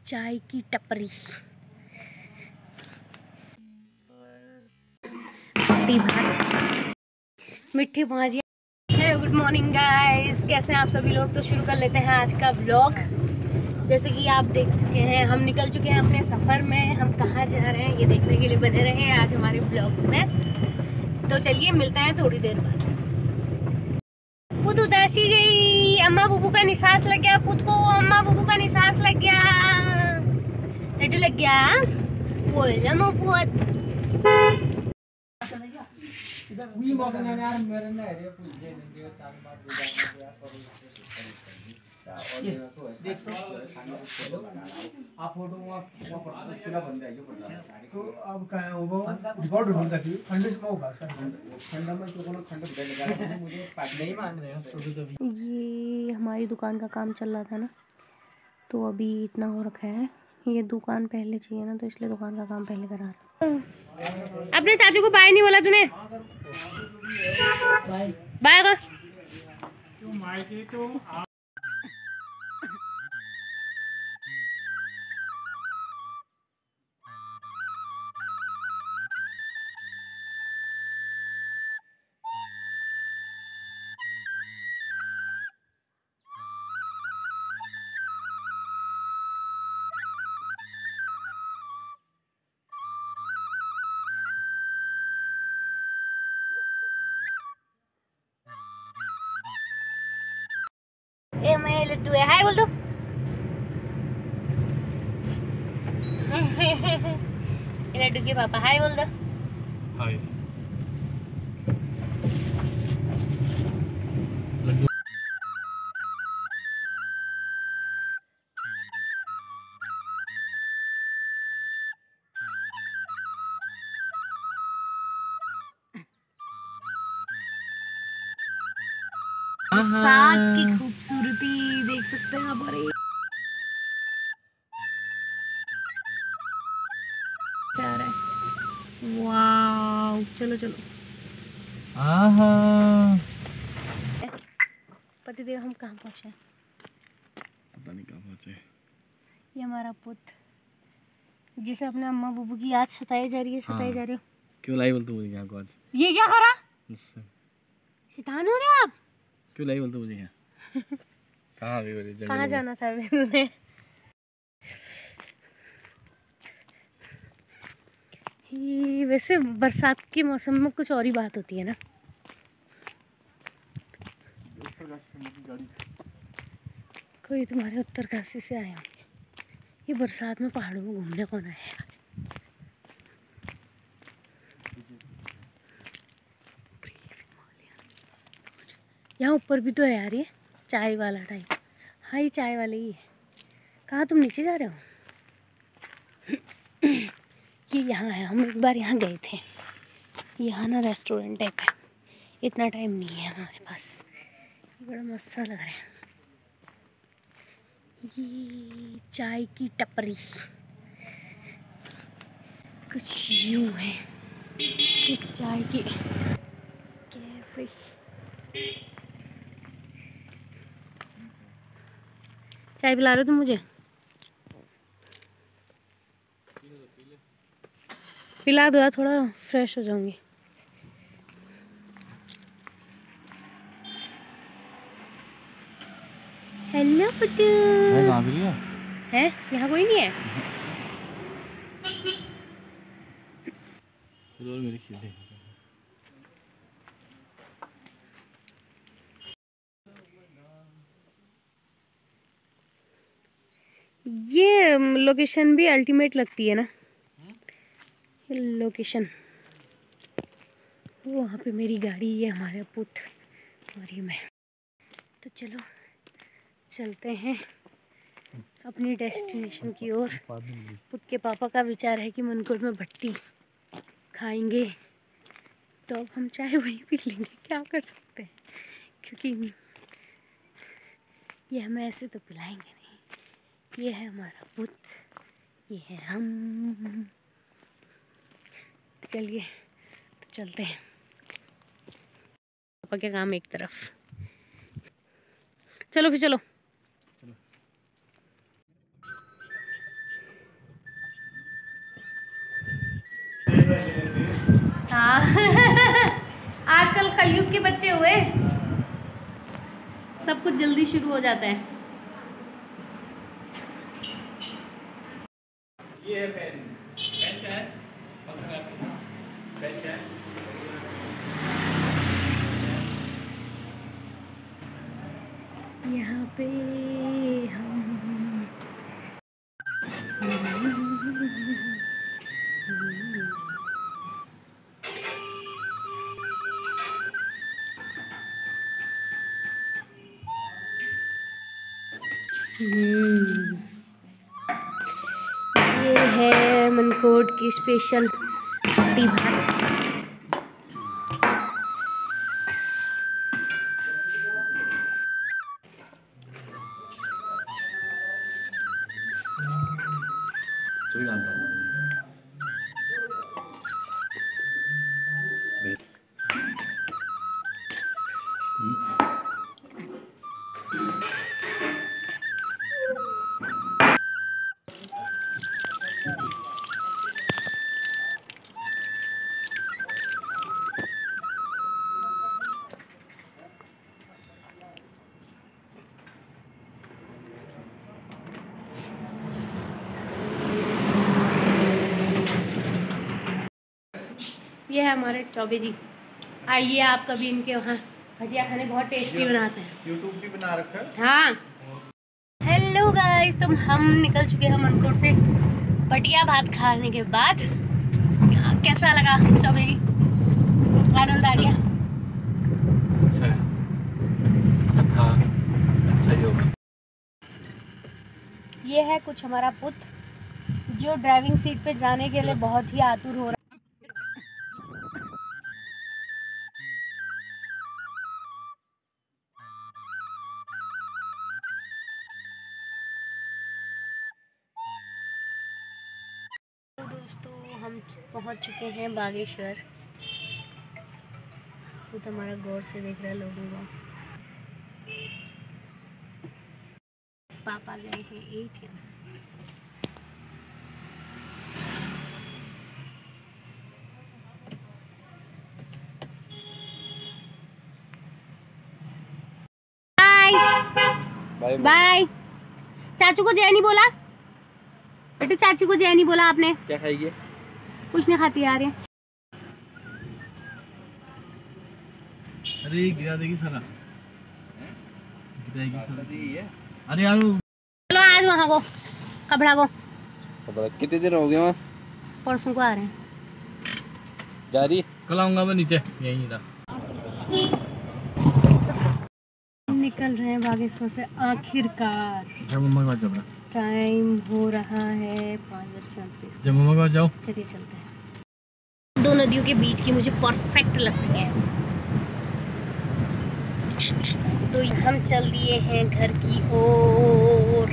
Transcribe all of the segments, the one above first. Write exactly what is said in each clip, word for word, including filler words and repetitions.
चाय की टपरी, मिट्टी भात, मिट्टी भाजिया। हेलो गुड मॉर्निंग गाइस, कैसे हैं आप सभी लोग। तो शुरू कर लेते हैं आज का ब्लॉग। जैसे कि आप देख चुके हैं, हम निकल चुके हैं अपने सफ़र में। हम कहाँ जा रहे हैं ये देखने के लिए बने रहे आज हमारे ब्लॉग में। तो चलिए मिलते हैं थोड़ी देर बाद। पुत उदासी गई, अम्मा बुबू का निसास लग गया। पुत को अम्मा बुबू का निसास लग गया, लड्डू लग गया। बोल ना पुत। ये हमारी दुकान का काम चल रहा था ना, तो अभी इतना हो रखा है। ये दुकान पहले चाहिए ना, तो इसलिए दुकान का काम पहले करा रहा। अपने चाचू को बाय नहीं बोला तूने? बाय कर। ए मैं लड्डू है, हाय बोल दो। लड्डू के पापा हाय बोल दो। हाय। बरसात की खूबसूरती देख सकते हैं आप। वाव, चलो चलो। आहा, पतिदेव हम कहाँ पहुँचे? पता नहीं कहाँ पहुँचे। ये हमारा पुत, जिसे अपने अम्मा बुबू की याद सताई जा रही है, सताई जा रही हो। क्यों लाई बोलते मुझे यहाँ को आज? ये क्या करा? शैतान हो रहे हो आप? क्यों लाई बोलते मुझे यहाँ? कहाँ अभी बोले? कहाँ जाना था अभी तुम्हें? वैसे बरसात के मौसम में कुछ और ही बात होती है ना। कोई तुम्हारे उत्तरकाशी से आए होंगे। ये बरसात में पहाड़ों में घूमने कौन आया? यहाँ ऊपर भी तो है यार, ये चाय वाला टाइम। हाँ ये चाय वाले ही है। कहाँ तुम नीचे जा रहे हो? ये यहाँ है, हम एक बार यहाँ गए थे। यहाँ ना रेस्टोरेंट टाइप है, इतना टाइम नहीं है हमारे पास। ये बड़ा मस्त सा लग रहा है। ये चाय की टपरी कुछ यूँ है। इस चाय की कैफे। चाय पिला रहे हो तुम मुझे? पिला दो यार, थोड़ा फ्रेश हो जाऊंगी। हेलो पुतू। है यहाँ कोई नहीं है? ये लोकेशन भी अल्टीमेट लगती है ना, लोकेशन। वहाँ पे मेरी गाड़ी, ये हमारे पुत और ये मैं। तो चलो चलते हैं अपनी डेस्टिनेशन की ओर। पुत के पापा का विचार है कि मनकोट में भट्टी खाएंगे, तो अब हम चाहे वहीं पी लेंगे, क्या कर सकते हैं, क्योंकि ये हमें ऐसे तो पिलाएंगे नहीं। ये है हमारा पुत, ये है हम। तो चलिए, तो चलते हैं। पापा के काम एक तरफ, चलो फिर चलो। हाँ आजकल कलयुग के बच्चे हुए, सब कुछ जल्दी शुरू हो जाता है। ये है पेन। पेन क्या है? पेन क्या है? यहाँ पे हम हम्म, ये है मनकोट की स्पेशल रोटी भात। चुरी डालता हूँ। ये है हमारे चौबे जी, आइए आप कभी इनके वहाँ भजिया खाने, बहुत टेस्टी बनाते हैं। यूट्यूब भी बना रखा है। हाँ हेलो गाइस, तो हम निकल चुके हैं मनकोट से भटिया भात खाने के बाद। कैसा लगा चौबे जी? आनंद आ गया? अच्छा है, अच्छा था, अच्छा ही होगा। ये है कुछ हमारा पुत्र जो ड्राइविंग सीट पे जाने के लिए बहुत ही आतुर हो रहा है। तो दोस्तों हम पहुंच चुके हैं बागेश्वर। वो तो हमारा गौर से देख रहा है लोगों को। पापा गए हैं एटीएम। Bye bye. चाचू को जय नहीं बोला बेटू, चाचू को जय नहीं बोला आपने। क्या खाएगी? कुछ नहीं खाती यार ये। अरे गिरा देगी सारा, गिराएगी सारा। अरे यार चलो आज वहाँ को कपड़ा को। कितने दिन हो गए वहाँ? परसों को आ रहे हैं। जा रही? कल आऊंगा मैं नीचे, यहीं था। निकल रहे हैं बागेश्वर से आखिरकार। जब मम्मा के पास जाओ। टाइम हो रहा है पाँच बज पैंतीस। जब मम्मा के पास जाओ। चलिए चलते हैं। दो नदियों के बीच की मुझे परफेक्ट लगती है। तो हम चल दिए हैं घर की ओर।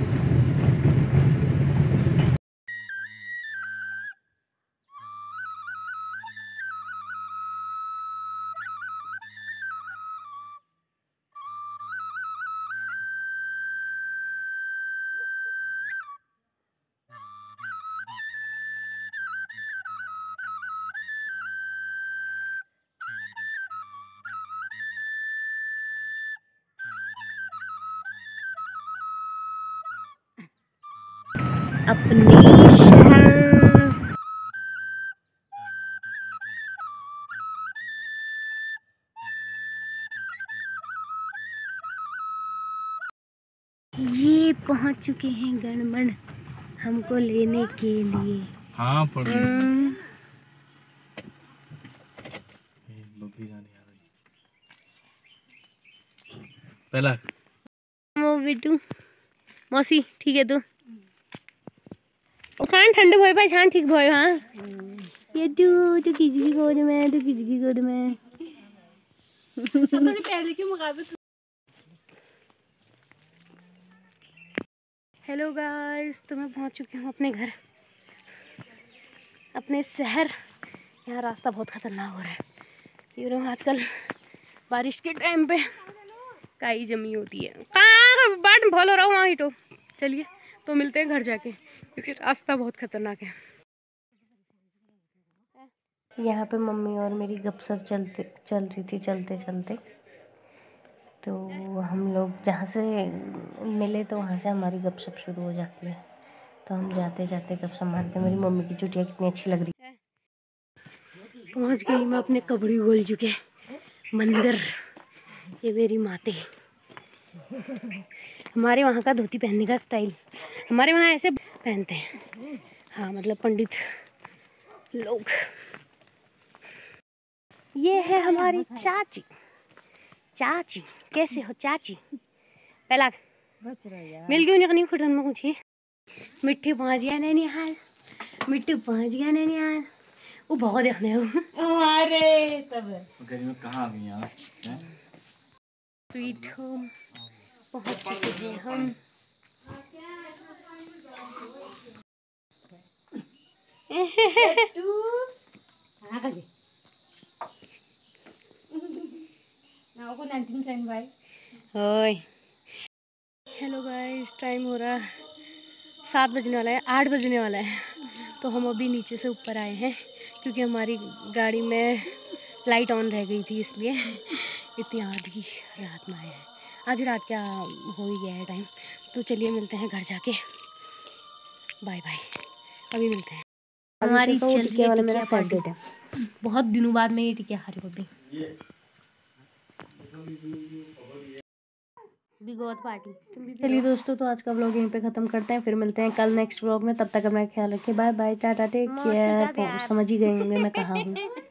अपने शहर ये पहुंच चुके हैं गणमण हमको लेने के लिए। हाँ पड़ रही पहला बेटू मौसी ठीक है। तू ओ खान ठंडे भोय पाए छान ठीक भोय। हाँ ये तू तू किसकी गोद में, तू किसकी गोद में। अपने पहले के मुकाबले। हेलो गाइस, तो मैं पहुंच चुकी हूँ अपने घर, अपने शहर। यहाँ रास्ता बहुत खतरनाक हो रहा है। ये लोग आजकल बारिश के टाइम पे काई जमी होती है। कहाँ बाट भलो रहो वहाँ ही। तो चलिए तो मिलते हैं घर जाके, क्योंकि रास्ता बहुत खतरनाक है। यहाँ पे मम्मी और मेरी गपशप चलते चल रही थी चलते चलते। तो हम लोग जहाँ से मिले तो वहाँ से हमारी गपशप शुरू हो जाती है। तो हम जाते जाते गपशप मारते। मेरी मम्मी की चुटिया कितनी अच्छी लग रही है। पहुँच गई मैं अपने कबड़ी बोल चुके मंदिर। ये मेरी माते। हमारे वहाँ का धोती पहनने का स्टाइल, हमारे वहाँ ऐसे पहनते हैं। हाँ मतलब पंडित लोग। ये है हमारी चाची। चाची कैसे हो चाची? पहला मिल गई नहीं फुटन में कुछ। मिट्टी पहुँच गया नैनीहाल, मिट्टी पहुँच गया नैनीहाल। वो बहुत देखने अरे तब कहाँ आ गई यार? स्वीट होम पहुँच चुके हैं हम। हेलो गाइस, टाइम हो रहा है सात बजने वाला है, आठ बजने वाला है। तो हम अभी नीचे से ऊपर आए हैं क्योंकि हमारी गाड़ी में लाइट ऑन रह गई थी, इसलिए इतनी आधी रात में आए हैं। आधी रात क्या हो ही गया है टाइम। तो चलिए मिलते हैं घर जाके। बाय बाय, अभी मिलते हैं। हमारी चल रही है वाला मेरा फेवरेट है। बहुत दिनों बाद मैं ये टिकिया खा रही होती। बिगौत पार्टी। चलिए दोस्तों, तो आज का व्लॉग यहीं पे ख़त्म करते हैं। फिर मिलते हैं कल नेक्स्ट व्लॉग में। तब तक अपना ख्याल रखिए। Bye bye, tata, take care. समझ ही गए होंगे मैं कहाँ हूँ।